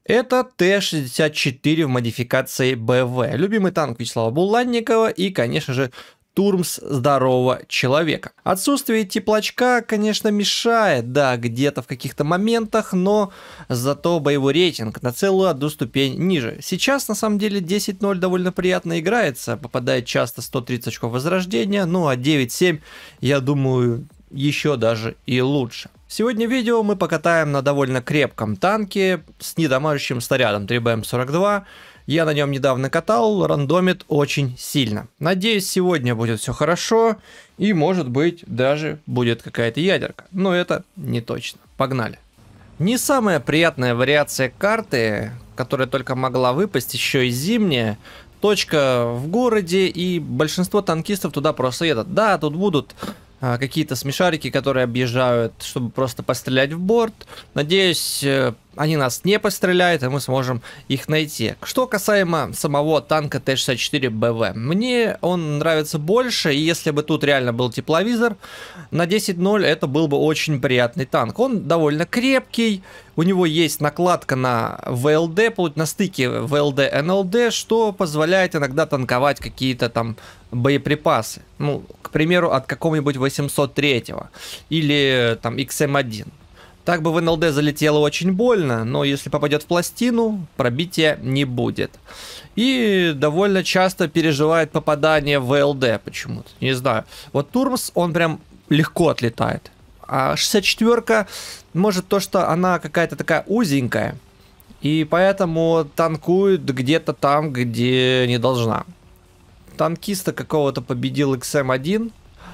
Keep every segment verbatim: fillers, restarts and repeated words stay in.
Это Т шестьдесят четыре в модификации Б В. Любимый танк Вячеслава Буланникова и, конечно же, Турмс здорового человека. Отсутствие теплачка, конечно, мешает, да, где-то в каких-то моментах, но зато боевой рейтинг на целую одну ступень ниже. Сейчас, на самом деле, десять ноль довольно приятно играется, попадает часто сто тридцать очков возрождения, ну а девять семь, я думаю, еще даже и лучше. Сегодня в видео мы покатаем на довольно крепком танке с недамажащим снарядом три Б М сорок два. Я на нем недавно катал, рандомит очень сильно. Надеюсь, сегодня будет все хорошо и, может быть, даже будет какая-то ядерка. Но это не точно. Погнали. Не самая приятная вариация карты, которая только могла выпасть, еще и зимняя. Точка в городе, и большинство танкистов туда просто едут. Да, тут будут а, какие-то смешарики, которые объезжают, чтобы просто пострелять в борт. Надеюсь, они нас не постреляют, и мы сможем их найти. Что касаемо самого танка Т шестьдесят четыре Б В, мне он нравится больше, и если бы тут реально был тепловизор, на десять ноль это был бы очень приятный танк. Он довольно крепкий, у него есть накладка на В Л Д, на стыке В Л Д Н Л Д, что позволяет иногда танковать какие-то там боеприпасы. Ну, к примеру, от какого-нибудь восемьсот третьего или там Х М один. Так бы в Н Л Д залетело очень больно, но если попадет в пластину, пробития не будет. И довольно часто переживает попадание в В Л Д почему-то. Не знаю. Вот Турмс, он прям легко отлетает. А шестьдесят четыре, может то, что она какая-то такая узенькая, и поэтому танкует где-то там, где не должна. Танкиста какого-то победил Х М один.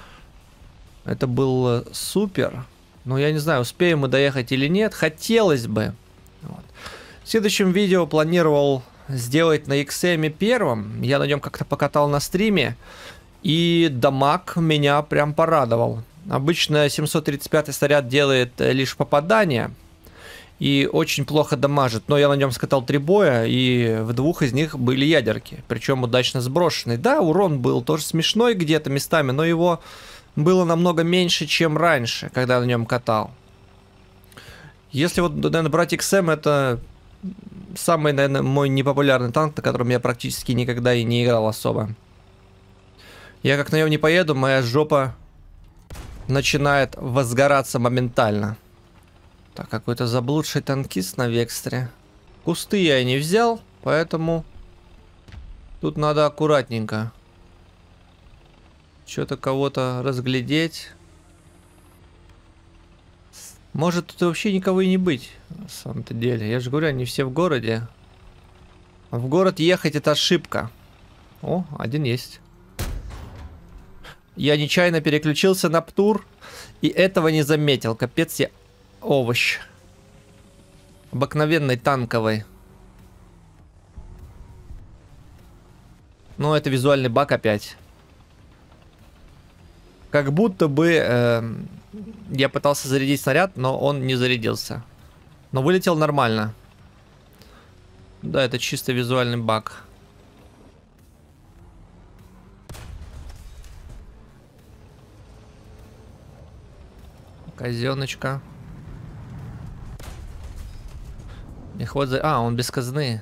Это было супер. Но я не знаю, успеем мы доехать или нет. Хотелось бы. Вот. В следующем видео планировал сделать на Х М первом. Я на нем как-то покатал на стриме. И дамаг меня прям порадовал. Обычно семьсот тридцать пятый снаряд делает лишь попадание. И очень плохо дамажит. Но я на нем скатал три боя. И в двух из них были ядерки. Причем удачно сброшенные. Да, урон был тоже смешной где-то местами. Но его было намного меньше, чем раньше, когда на нем катал. Если вот, наверное, брать Х М, это самый, наверное, мой непопулярный танк, на котором я практически никогда и не играл особо. Я как на нем не поеду, моя жопа начинает возгораться моментально. Так, какой-то заблудший танкист на Векстре. Кусты я не взял, поэтому тут надо аккуратненько. Что-то кого-то разглядеть. Может тут вообще никого и не быть, на самом-то деле. Я же говорю, они все в городе. В город ехать это ошибка. О, один есть. Я нечаянно переключился на ПТУР и этого не заметил. Капец, я овощ. Обыкновенный танковый. Ну, это визуальный баг опять. Как будто бы э, я пытался зарядить снаряд, но он не зарядился. Но вылетел нормально. Да, это чисто визуальный баг. Казеночка. И ход за... А, он без казны.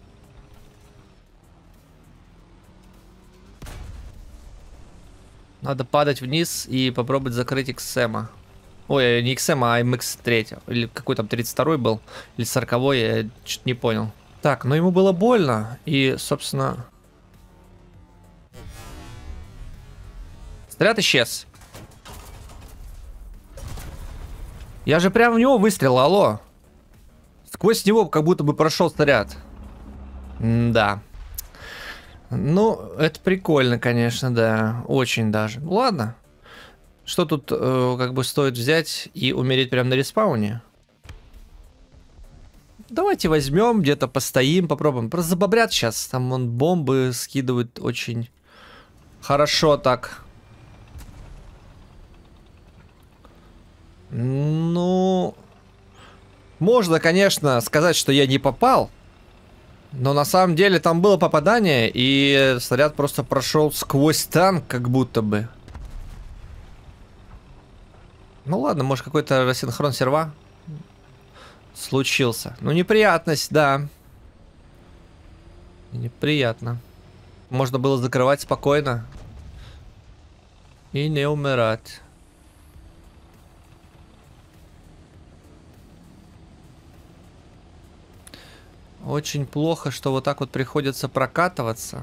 Надо падать вниз и попробовать закрыть Х М. Ой, не Х М, а М Х три. Или какой там тридцать второй был. Или сороковой, я что-то не понял. Так, но ему было больно. И, собственно... Снаряд исчез. Я же прям в него выстрелил, алло. Сквозь него как будто бы прошел снаряд. М-да. Ну, это прикольно, конечно, да. Очень даже. Ну, ладно. Что тут э, как бы стоит взять и умереть прямо на респауне? Давайте возьмем, где-то постоим, попробуем. Просто забобрят сейчас. Там вон бомбы скидывают очень хорошо так. Ну... Можно, конечно, сказать, что я не попал. Но на самом деле там было попадание, и снаряд просто прошел сквозь танк, как будто бы. Ну ладно, может какой-то рассинхрон серва. случился. Ну, неприятность, да. Неприятно. Можно было закрывать спокойно. И не умирать. Очень плохо, что вот так вот приходится прокатываться.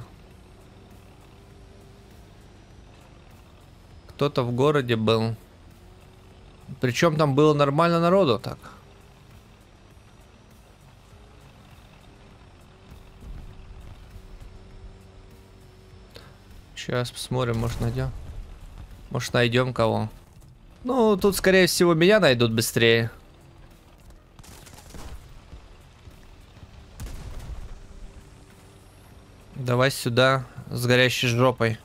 Кто-то в городе был. Причем там было нормально народу так. Сейчас посмотрим, может найдем. Может найдем кого. Ну, тут скорее всего меня найдут быстрее. Давай сюда с горящей жопой.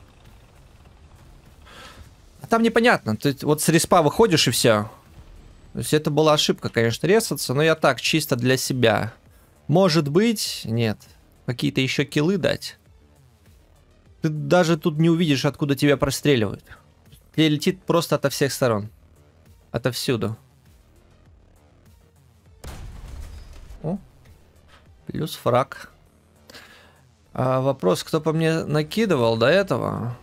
А там непонятно. Ты вот с респа выходишь и все. То есть это была ошибка, конечно, резаться, но я так, чисто для себя. Может быть, нет. Какие-то еще киллы дать. Ты даже тут не увидишь, откуда тебя простреливают. Тебе летит просто ото всех сторон. Отовсюду. О, плюс фраг. А вопрос, кто по мне накидывал до этого?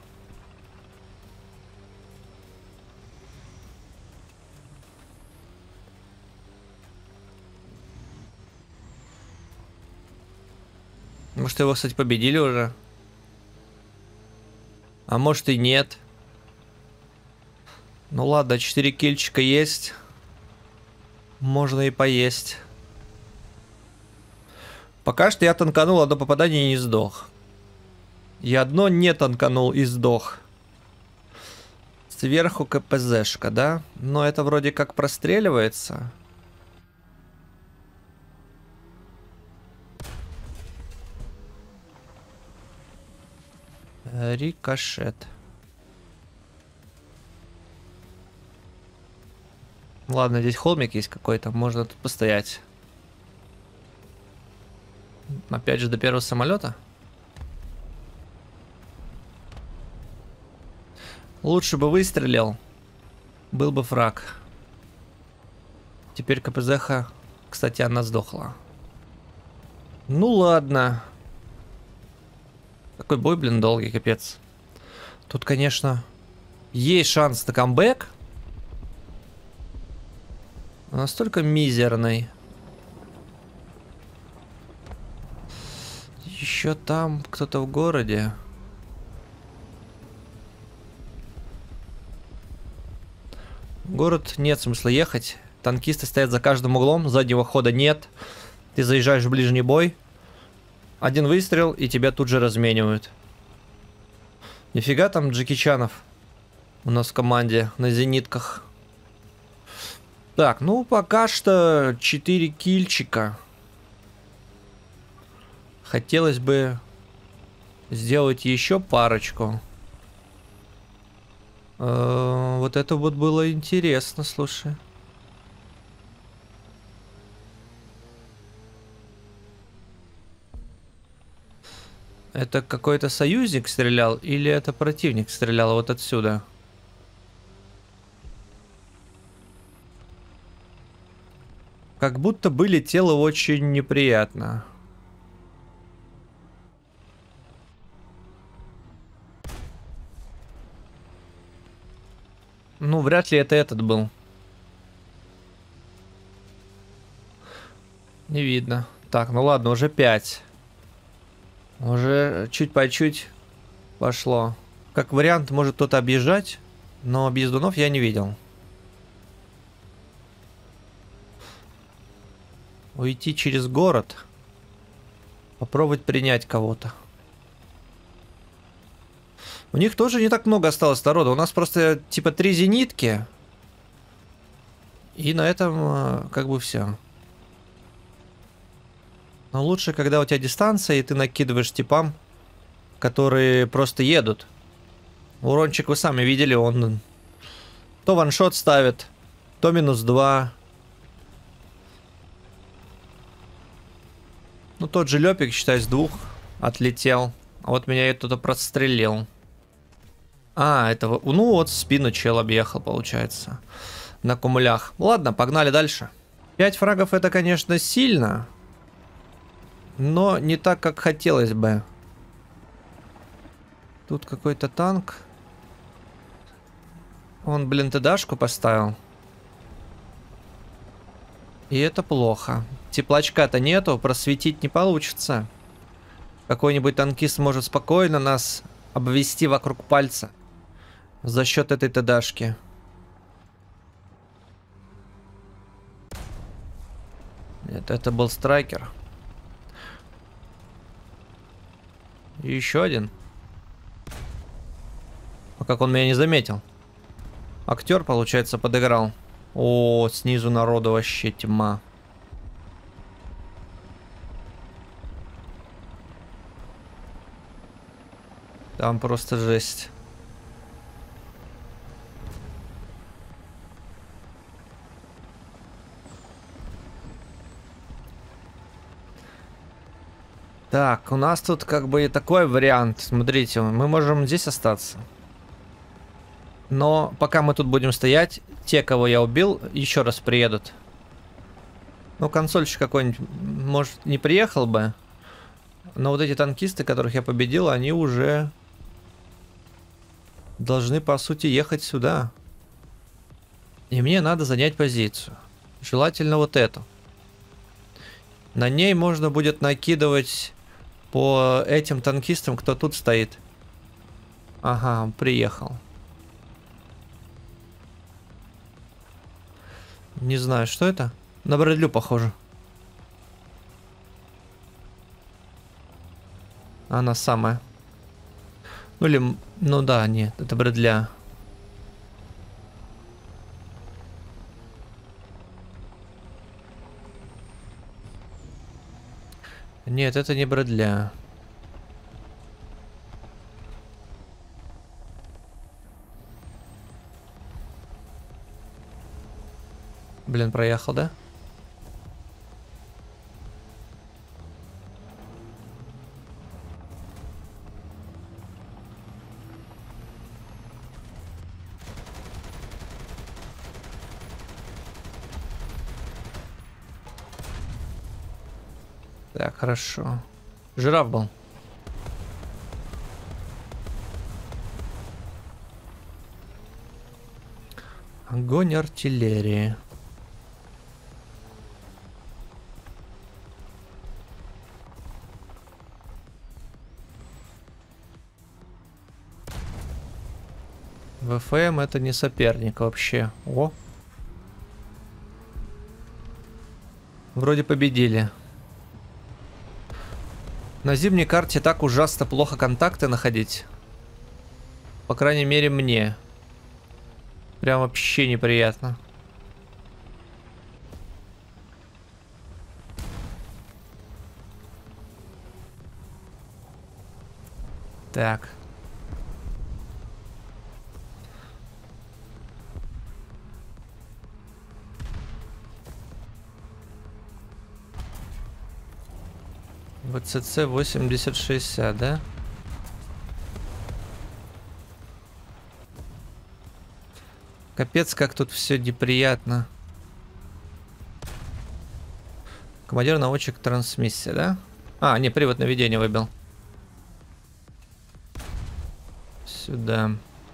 Может, его, кстати, победили уже? А может и нет. Ну ладно, четыре кильчика есть. Можно и поесть. Пока что я танканул одно попадание и не сдох. Я одно не танканул и сдох. Сверху КПЗшка, да? Но это вроде как простреливается. Рикошет. Ладно, здесь холмик есть какой-то, можно тут постоять. Опять же до первого самолета. Лучше бы выстрелил. Был бы фраг. Теперь КПЗха, кстати, она сдохла. Ну ладно. Такой бой, блин, долгий, капец. Тут, конечно, есть шанс на камбэк. Но настолько мизерный. Еще там кто-то в городе. В город нет смысла ехать. Танкисты стоят за каждым углом. Заднего хода нет. Ты заезжаешь в ближний бой. Один выстрел, и тебя тут же разменивают. Нифига там Джеки Чанов у нас в команде на зенитках. Так, ну пока что четыре кильчика. Хотелось бы сделать еще парочку. Э-э, вот это вот было интересно, слушай. Это какой-то союзник стрелял или это противник стрелял вот отсюда? Как будто бы летело очень неприятно. Ну, вряд ли это этот был. Не видно. Так, ну ладно, уже пять. Уже чуть по чуть пошло. Как вариант, может кто-то объезжать, но объездунов я не видел. Уйти через город. Попробовать принять кого-то. У них тоже не так много осталось народа. У нас просто типа три зенитки. И на этом как бы все. Но лучше, когда у тебя дистанция, и ты накидываешь типам, которые просто едут. Урончик вы сами видели, он то ваншот ставит, то минус два. Ну, тот же Лёпик, считай, с двух отлетел. А вот меня кто-то прострелил. А, этого... Ну, вот в спину чел объехал, получается. На кумулях. Ладно, погнали дальше. Пять фрагов это, конечно, сильно. Но не так, как хотелось бы. Тут какой-то танк. Он, блин, ТДшку поставил. И это плохо. Теплачка-то нету, просветить не получится. Какой-нибудь танкист может спокойно нас обвести вокруг пальца. За счет этой ТДшки. Нет, это был страйкер. И еще один. А как он меня не заметил? Актер, получается, подыграл. О, снизу народу вообще тьма. Там просто жесть. Так, у нас тут как бы и такой вариант. Смотрите, мы можем здесь остаться. Но пока мы тут будем стоять, те, кого я убил, еще раз приедут. Ну, консольщик какой-нибудь, может, не приехал бы. Но вот эти танкисты, которых я победил, они уже должны, по сути, ехать сюда. И мне надо занять позицию. Желательно вот эту. На ней можно будет накидывать по этим танкистам, кто тут стоит. Ага, он приехал. Не знаю, что это. На Брэдлю похоже. Она самая. Ну или... Ну да, нет, это Брэдля. Нет, это не Брэдля. Блин, проехал, да? Так, хорошо. Жираф был. Огонь артиллерии. ВФМ это не соперник вообще. О. Вроде победили. На зимней карте так ужасно плохо контакты находить. По крайней мере, мне. Прям вообще неприятно. Так. ВЦЦ восемьдесят шестьдесят, да? Капец, как тут все неприятно. Командир наводчик трансмиссия, да? А, не, привод наведения выбил. Сюда.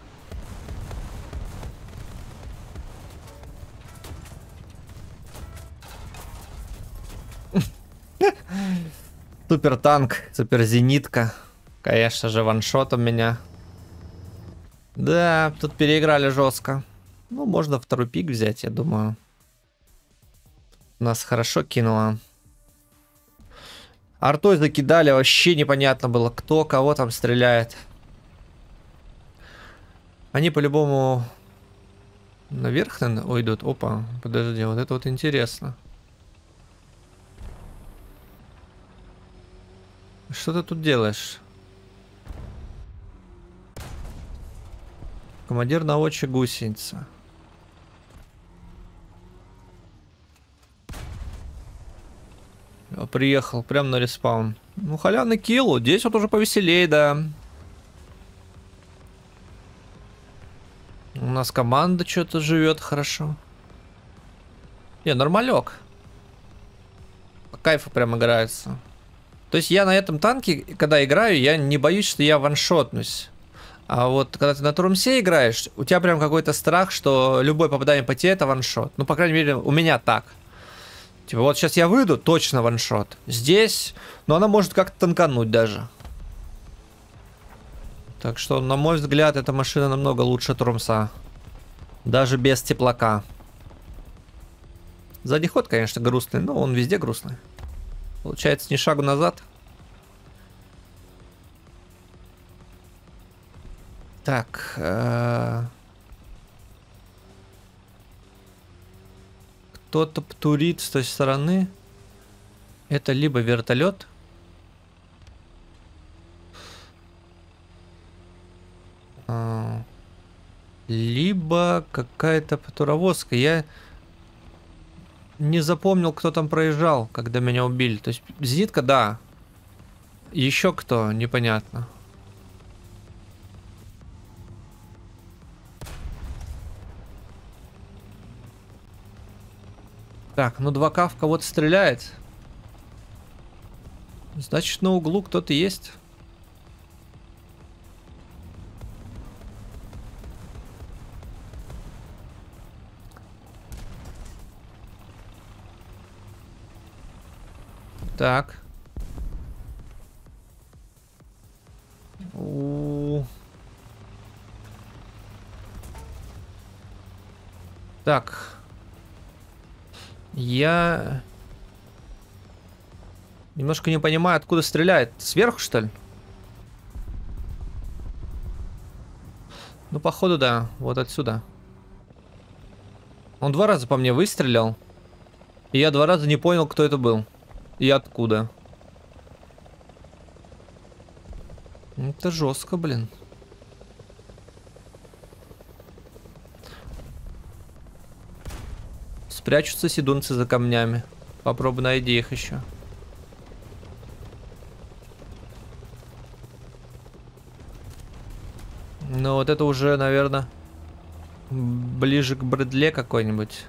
Супер танк, супер зенитка. Конечно же, ваншотом меня. Да, тут переиграли жестко. Ну, можно второй пик взять, я думаю. Нас хорошо кинуло. Артой закидали, вообще непонятно было, кто кого там стреляет. Они по-любому наверх, наверное, уйдут. Опа, подожди, вот это вот интересно. Что ты тут делаешь? Командир наводчик гусеница. Я приехал прям на респаун. Ну, халявный килл. Здесь вот уже повеселее, да. У нас команда что-то живет хорошо. Не, нормалек. по кайфу прям играется. То есть я на этом танке, когда играю, я не боюсь, что я ваншотнусь. А вот когда ты на Турмсе играешь, у тебя прям какой-то страх, что любое попадание по тебе это ваншот. Ну, по крайней мере, у меня так. Типа, вот сейчас я выйду, точно ваншот. Здесь, ну, она может как-то танкануть даже. Так что, на мой взгляд, эта машина намного лучше Турмса. Даже без теплака. Задний ход, конечно, грустный, но он везде грустный. Получается, ни шагу назад. Так. Э -э Кто-то птурит с той стороны. Это либо вертолет. А либо какая-то птуровозка. Я не запомнил, кто там проезжал, когда меня убили. То есть зенитка, да. Еще кто, непонятно. Так, ну два ка в кого-то стреляет. Значит, на углу кто-то есть. Так. У -у -у. Так. Я немножко не понимаю, откуда стреляет. Сверху, что ли? Ну, походу, да. Вот отсюда. Он два раза по мне выстрелил. И я два раза не понял, кто это был. И откуда. Это жестко, блин. Спрячутся сидунцы за камнями. Попробуй найди их еще. Ну вот это уже, наверное, ближе к Брэдле какой-нибудь.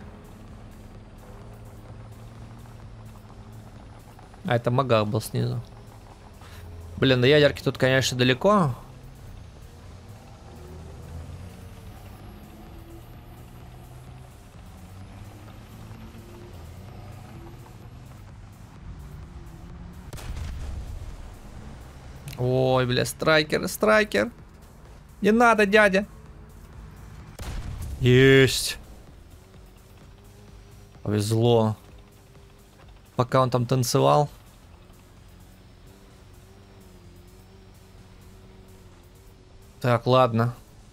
А это Магах был снизу. Блин, до ядерки тут, конечно, далеко. Ой, бля, страйкер, страйкер. Не надо, дядя. Есть. Повезло. Пока он там танцевал. Так, ладно.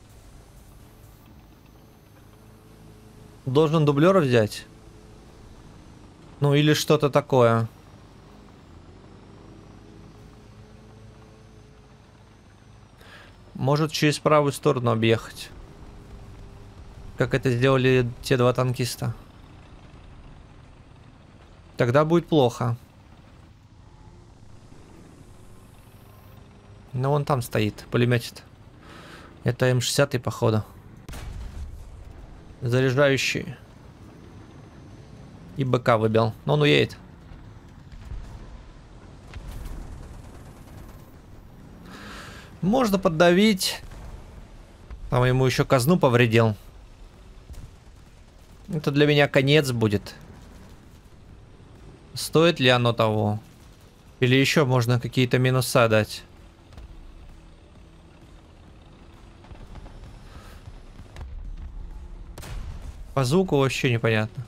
Должен дублера взять. Ну, или что-то такое. Может через правую сторону объехать. Как это сделали те два танкиста. Тогда будет плохо. Но он там стоит, пулеметит. Это эм шестьдесят, походу. Заряжающий. И БК выбил. Но он уедет. Можно поддавить. Там ему еще казну повредил. Это для меня конец будет. Стоит ли оно того? Или еще можно какие-то минуса дать? По звуку вообще непонятно.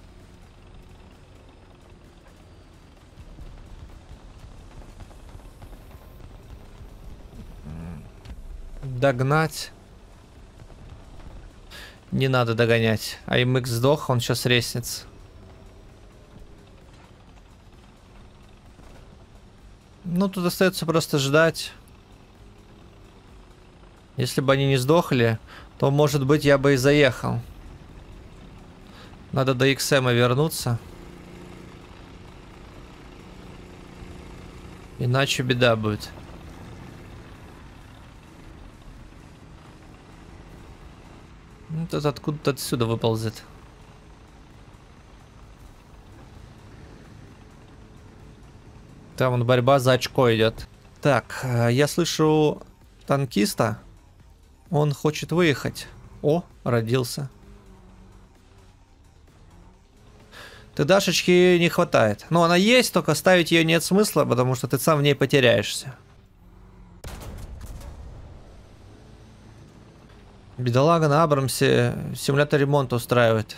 Догнать. Не надо догонять. А эм икс сдох, он сейчас резнится. Ну, тут остается просто ждать. Если бы они не сдохли, то, может быть, я бы и заехал. Надо до икс эм вернуться. Иначе беда будет. Ну, тут откуда-то отсюда выползет. Там вон борьба за очко идет. Так, я слышу танкиста. Он хочет выехать. О, родился. ТДшечки не хватает. Ну, она есть, только ставить ее нет смысла, потому что ты сам в ней потеряешься. Бедолага на Абрамсе симулятор ремонта устраивает.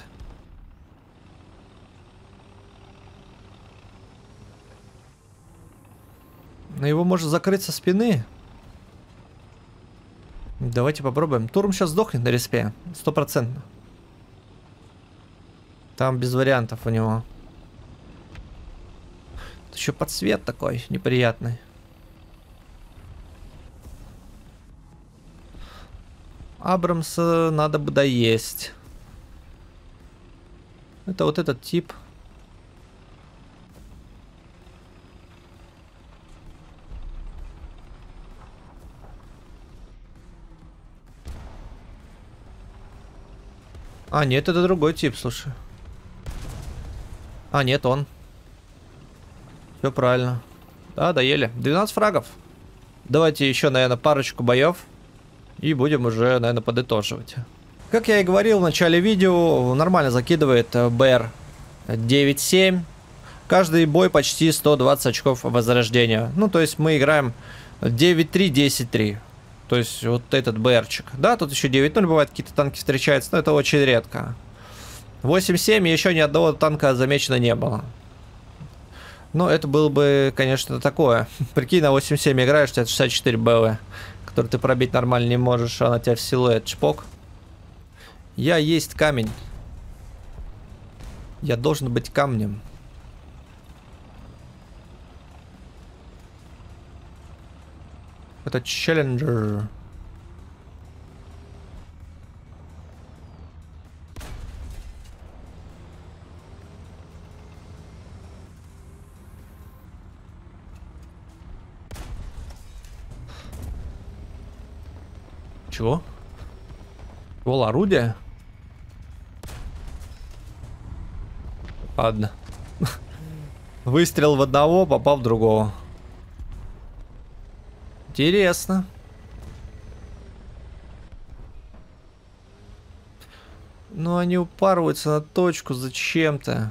Но его можно закрыть со спины. Давайте попробуем. Турм сейчас сдохнет на респе. Стопроцентно. Там без вариантов у него. Еще подсвет такой неприятный. Абрамса надо бы доесть. Это вот этот тип. А, нет, это другой тип, слушай. А, нет, он. Все правильно. Да, доели. двенадцать фрагов. Давайте еще, наверное, парочку боев. И будем уже, наверное, подытоживать. Как я и говорил в начале видео, нормально закидывает БР девять семь. Каждый бой почти сто двадцать очков возрождения. Ну, то есть мы играем девять три, десять три. То есть вот этот БРчик. Да, тут еще девять ноль бывает, какие-то танки встречаются, но это очень редко. восемь семь еще ни одного танка замечено не было. Но это было бы, конечно, такое. Прикинь, на восемь семь играешь, у тебя шестьдесят четыре БВ, который ты пробить нормально не можешь, а на тебя в силуэт чпок. Я есть камень. Я должен быть камнем. Это челленджер. Чего? Вол орудия? Ладно. Выстрел в одного, попал в другого. Интересно. Ну, они упарываются на точку зачем-то.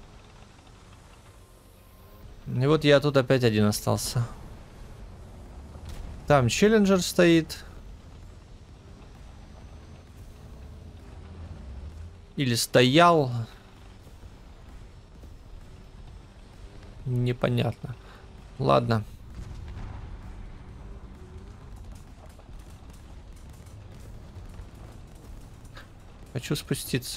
И вот я тут опять один остался. Там челленджер стоит. Или стоял. Непонятно. Ладно. Хочу спуститься.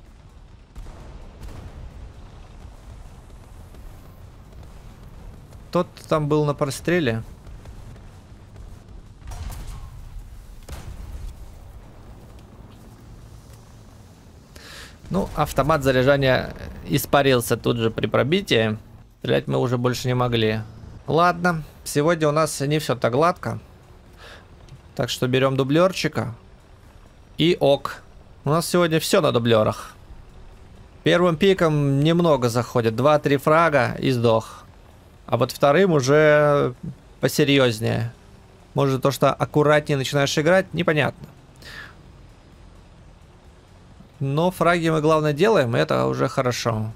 Тот там был на простреле. Ну, автомат заряжания испарился тут же при пробитии. Стрелять мы уже больше не могли. Ладно, сегодня у нас не все так гладко. Так что берем дублерчика. И ок. У нас сегодня все на дублерах. Первым пиком немного заходит. два-три фрага и сдох. А вот вторым уже посерьезнее. Может, то, что аккуратнее начинаешь играть, непонятно. Но фраги мы, главное, делаем, и это уже хорошо.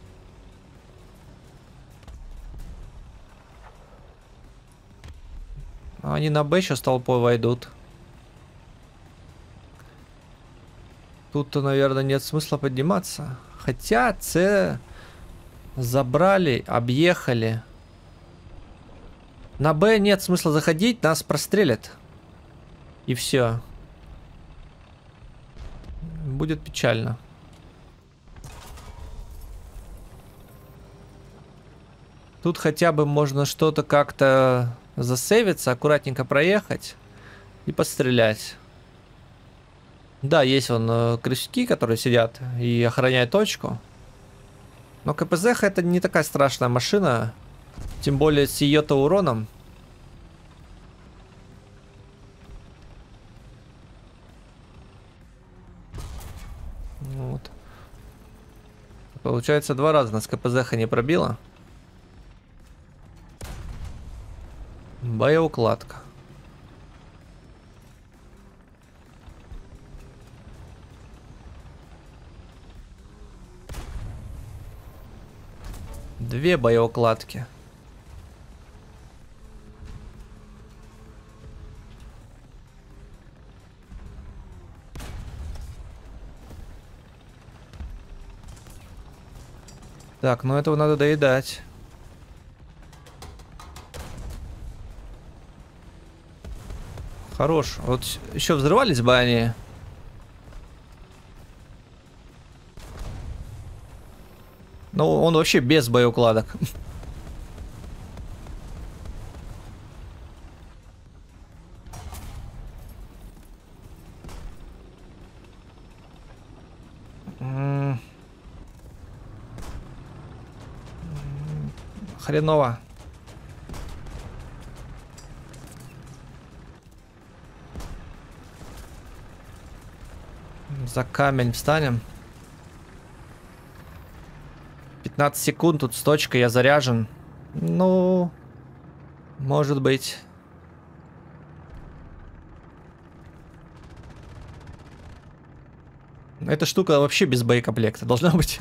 Они на Б сейчас толпой войдут. Тут-то, наверное, нет смысла подниматься. Хотя С забрали, объехали. На Б нет смысла заходить, нас прострелят. И все. Будет печально. Тут хотя бы можно что-то как-то засейвиться, аккуратненько проехать и пострелять. Да, есть вон э, крысюки, которые сидят и охраняют точку. Но КПЗ это не такая страшная машина. Тем более с ее-то уроном. Вот. Получается, два раза нас КПЗ не пробило. Боеукладка. Две боеукладки. Так, ну этого надо доедать. Хорош. Вот еще взрывались бы они. Ну, он вообще без боеукладок. Хреново. За камень встанем. пятнадцать секунд тут с точкой, я заряжен. Ну, может быть. Эта штука вообще без боекомплекта должна быть.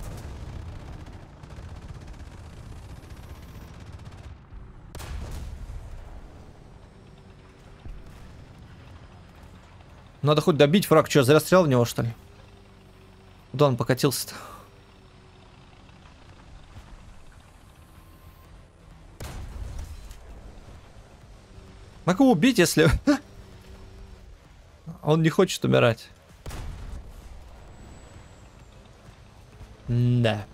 Надо хоть добить враг. Что, зря стрелял в него, что ли? Куда он покатился-то? Могу убить, если... Он не хочет умирать. Да.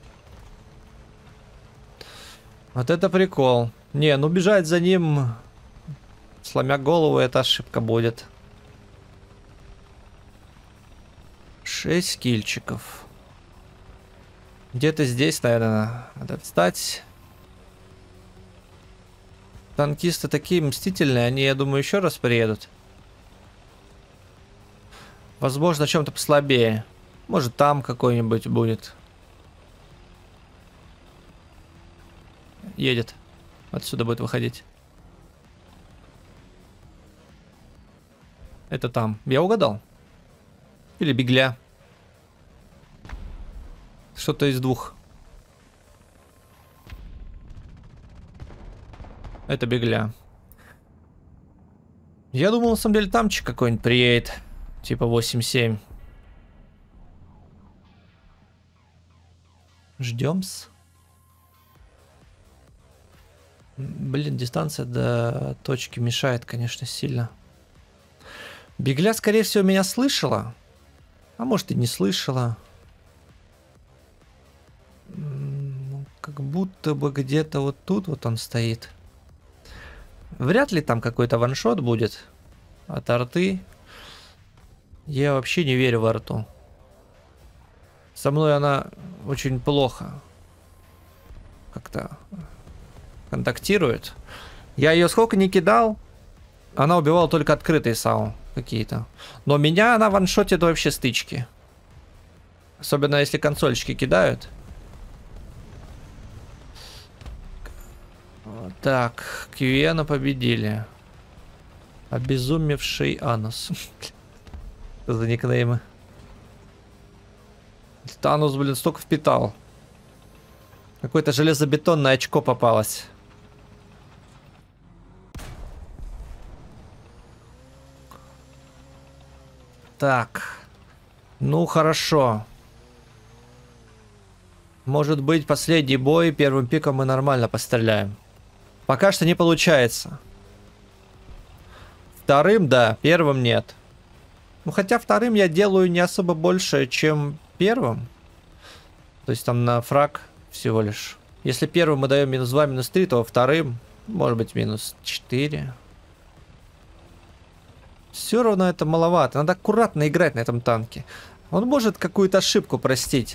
Вот это прикол. Не, ну бежать за ним, сломя голову, это ошибка будет. Шесть кильчиков. Где-то здесь, наверное, надо встать. Танкисты такие мстительные, они, я думаю, еще раз приедут. Возможно, о чем-то послабее. Может, там какой-нибудь будет. Едет. Отсюда будет выходить. Это там. Я угадал. Или бегля. Что-то из двух. Это бегля. Я думал, на самом деле, тамчик какой-нибудь приедет. Типа восемь семь. Ждем-с. Блин, дистанция до точки мешает, конечно, сильно. Бегля, скорее всего, меня слышала. А может и не слышала. Как будто бы где-то вот тут вот он стоит. Вряд ли там какой-то ваншот будет от арты. Я вообще не верю в арту. Со мной она очень плохо как-то контактирует. Я ее сколько не кидал, она убивала только открытые САУ какие-то. Но меня она ваншотит вообще стычки. Особенно если консольчики кидают. Так, Кьюена победили. Обезумевший Анус. Что за никнеймы? Анус, блин, столько впитал. Какое-то железобетонное очко попалось. Так. Ну, хорошо. Может быть, последний бой. Первым пиком мы нормально постреляем. Пока что не получается. Вторым, да. Первым нет. Ну, хотя вторым я делаю не особо больше, чем первым. То есть там на фраг всего лишь. Если первым мы даем минус два, минус три, то вторым, может быть, минус четыре. Все равно это маловато. Надо аккуратно играть на этом танке. Он может какую-то ошибку простить.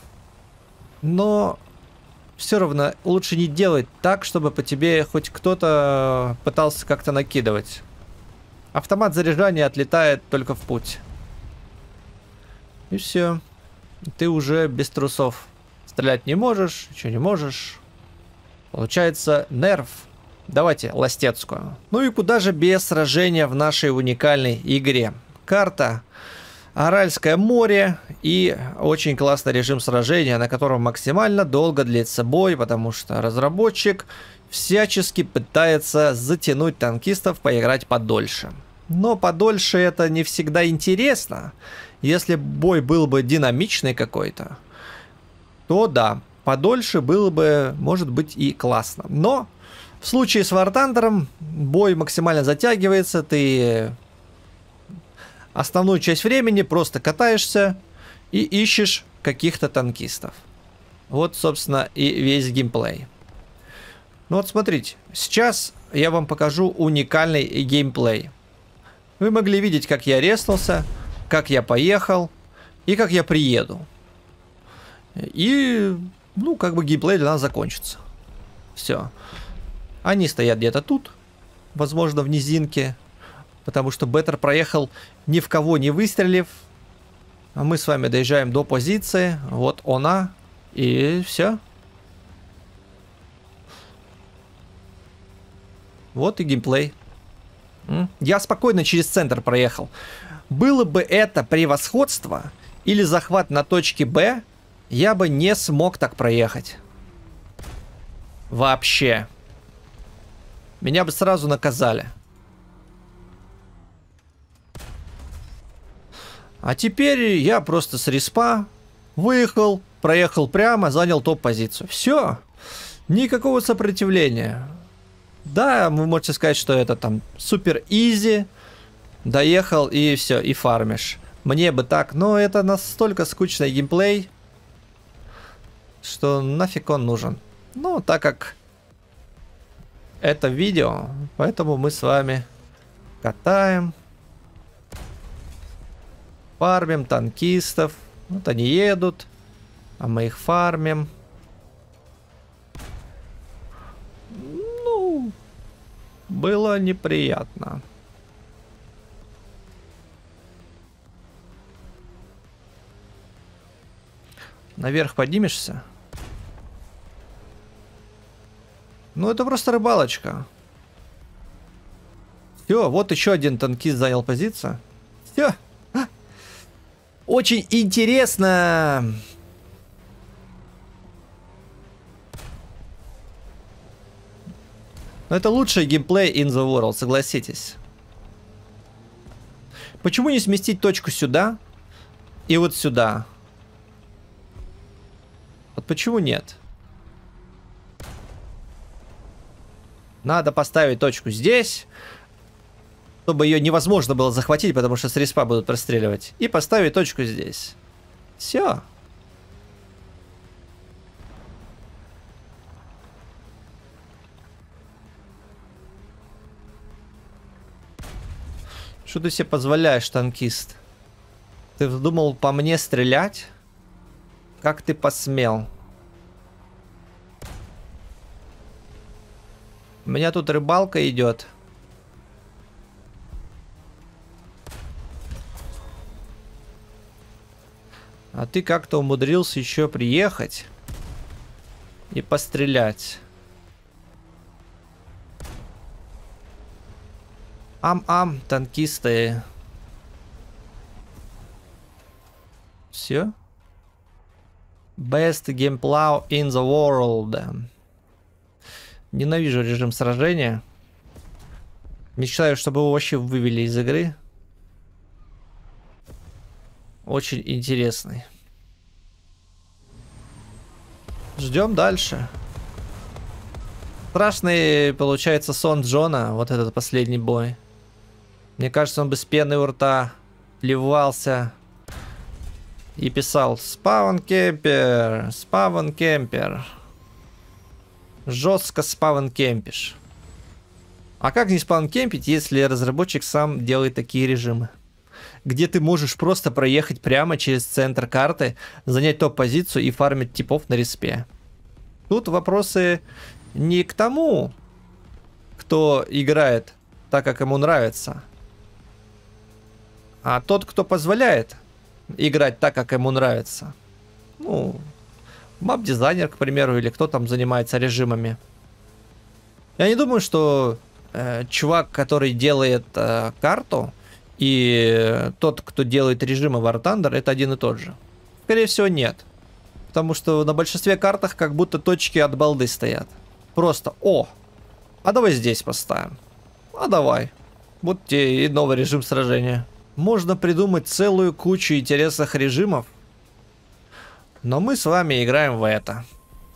Но все равно лучше не делать так, чтобы по тебе хоть кто-то пытался как-то накидывать. Автомат заряжания отлетает только в путь. И все. Ты уже без трусов. Стрелять не можешь, ничего не можешь. Получается нерв. Давайте Ластецкую. Ну и куда же без сражения в нашей уникальной игре. Карта Аральское море и очень классный режим сражения, на котором максимально долго длится бой, потому что разработчик всячески пытается затянуть танкистов поиграть подольше. Но подольше это не всегда интересно. Если бой был бы динамичный какой-то, то да, подольше было бы, может быть, и классно. Но в случае с War Thunder бой максимально затягивается, ты основную часть времени просто катаешься и ищешь каких-то танкистов. Вот, собственно, и весь геймплей. Ну вот смотрите, сейчас я вам покажу уникальный геймплей. Вы могли видеть, как я реснулся, как я поехал и как я приеду. И, ну, как бы геймплей для нас закончится. Все. Они стоят где-то тут, возможно, в низинке, потому что Беттер проехал ни в кого не выстрелив. А мы с вами доезжаем до позиции. Вот она. И все. Вот и геймплей. Я спокойно через центр проехал. Было бы это превосходство или захват на точке Б, я бы не смог так проехать. Вообще. Меня бы сразу наказали. А теперь я просто с респа выехал, проехал прямо, занял топ-позицию. Все. Никакого сопротивления. Да, вы можете сказать, что это там супер изи. Доехал и все, и фармишь. Мне бы так, но это настолько скучный геймплей, что нафиг он нужен. Ну, так как это видео, поэтому мы с вами катаем, фармим танкистов. Вот они едут, а мы их фармим. Ну, было неприятно. Наверх поднимешься? Ну, это просто рыбалочка. Все, вот еще один танкист занял позицию. Все. Очень интересно. Но это лучший геймплей in the world, согласитесь. Почему не сместить точку сюда и вот сюда? Вот почему нет? Надо поставить точку здесь, чтобы ее невозможно было захватить, потому что с респа будут простреливать. И поставить точку здесь. Все. Что ты себе позволяешь, танкист? Ты вздумал по мне стрелять? Как ты посмел? У меня тут рыбалка идет. А ты как-то умудрился еще приехать и пострелять. Ам-ам, танкисты. Все? Best gameplay in the world. Ненавижу режим сражения. Мечтаю, чтобы его вообще вывели из игры. Очень интересный. Ждем дальше. Страшный получается сон Джона. Вот этот последний бой. Мне кажется, он бы с пеной у рта плевался и писал: спаун кемпер, спаун кемпер. Жестко спаун кемпишь. А как не спаун кемпить, если разработчик сам делает такие режимы, где ты можешь просто проехать прямо через центр карты, занять топ-позицию и фармить типов на респе? Тут вопросы не к тому, кто играет так, как ему нравится, а тот, кто позволяет играть так, как ему нравится. Ну, мап-дизайнер, к примеру, или кто там занимается режимами. Я не думаю, что э, чувак, который делает э, карту, и тот, кто делает режимы War Thunder, это один и тот же. Скорее всего, нет. Потому что на большинстве картах как будто точки от балды стоят. Просто, о, а давай здесь поставим. А давай. Вот тебе и новый режим сражения. Можно придумать целую кучу интересных режимов. Но мы с вами играем в это.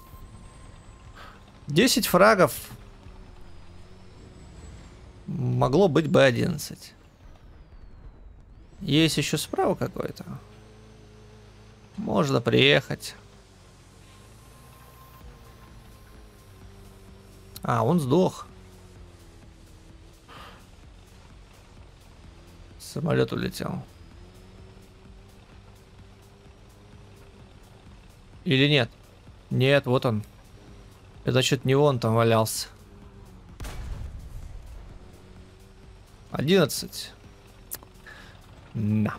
десять фрагов. Могло быть бы одиннадцать. Есть еще справа какой-то. Можно приехать. А, он сдох. Самолет улетел. Или нет? Нет, вот он. Это значит, не он там валялся. одиннадцать. На.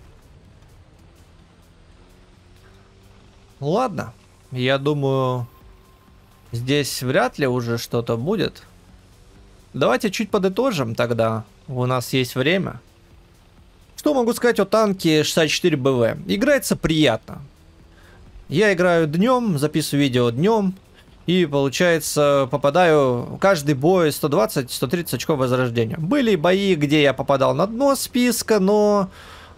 Ладно. Я думаю, здесь вряд ли уже что-то будет. Давайте чуть подытожим тогда. У нас есть время. Что могу сказать о танке шестьдесят четыре бэ вэ? Играется приятно. Я играю днем, записываю видео днем. И, получается, попадаю каждый бой сто двадцать — сто тридцать очков возрождения. Были бои, где я попадал на дно списка, но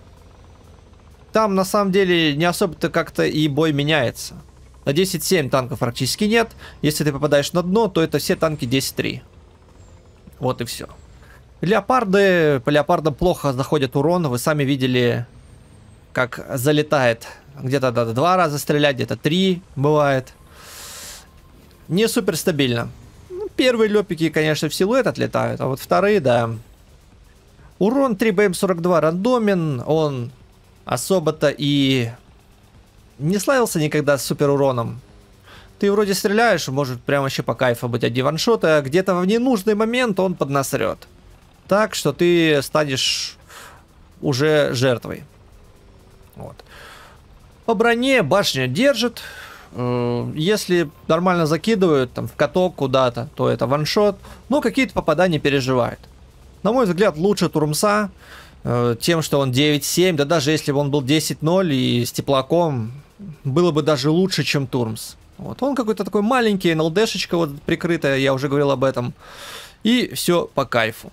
там на самом деле не особо-то как-то и бой меняется. На десять семь танков практически нет. Если ты попадаешь на дно, то это все танки десять три. Вот и все. Леопарды, по леопардам плохо заходит урон. Вы сами видели, как залетает. Где-то надо два раза стрелять, где-то три бывает. Не супер стабильно. Ну, первые лепики, конечно, в силуэт отлетают, а вот вторые, да. Урон три бэ эм сорок два рандомен, он особо-то и не славился никогда с супер уроном. Ты вроде стреляешь, может прям вообще по кайфу быть один ваншот, а где-то в ненужный момент он поднасрет. Так что ты станешь уже жертвой. Вот. По броне башня держит. Если нормально закидывают там в каток куда-то, то это ваншот. Но какие-то попадания переживает. На мой взгляд, лучше Турмса. э, Тем, что он девять семь. Да даже если бы он был десять ноль и с теплаком, было бы даже лучше, чем Турмс. Вот. Он какой-то такой маленький, эн эл дэшечка вот прикрытая, я уже говорил об этом. И все по кайфу.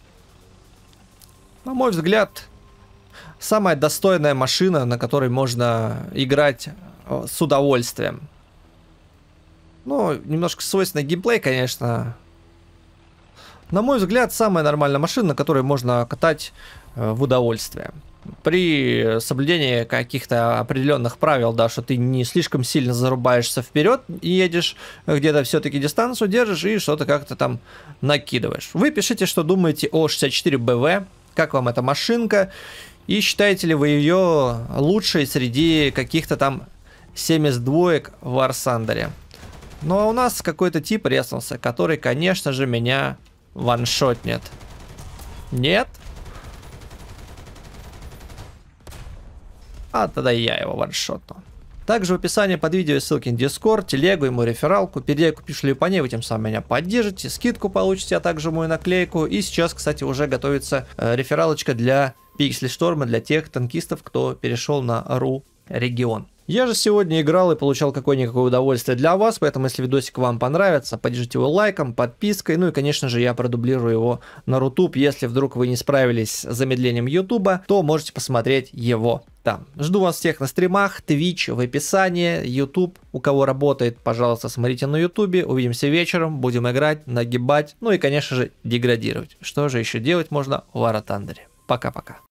На мой взгляд, самая достойная машина, на которой можно играть с удовольствием. Ну, немножко свойственный геймплей, конечно. На мой взгляд, самая нормальная машина, на которой можно катать э, в удовольствие. При соблюдении каких-то определенных правил, да, что ты не слишком сильно зарубаешься вперед и едешь, где-то все-таки дистанцию держишь и что-то как-то там накидываешь. Вы пишите, что думаете о шестьдесят четыре бэ вэ, как вам эта машинка, и считаете ли вы ее лучшей среди каких-то там семьдесят двоек в War Thunder. Ну а у нас какой-то тип реснулся, который, конечно же, меня ваншотнет. Нет? А тогда я его ваншотну. Также в описании под видео ссылки на Discord, телегу и мою рефералку. Перейдя купишь по ней, вы тем самым меня поддержите, скидку получите, а также мою наклейку. И сейчас, кстати, уже готовится э, рефералочка для Pixel Storm, для тех танкистов, кто перешел на ру регион. Я же сегодня играл и получал какое-никакое удовольствие для вас, поэтому если видосик вам понравится, поддержите его лайком, подпиской, ну и, конечно же, я продублирую его на Рутуб. Если вдруг вы не справились с замедлением Ютуба, то можете посмотреть его там. Жду вас всех на стримах, Twitch в описании, YouTube, у кого работает, пожалуйста, смотрите на Ютубе, увидимся вечером, будем играть, нагибать, ну и, конечно же, деградировать. Что же еще делать можно в War Thunder? Пока-пока.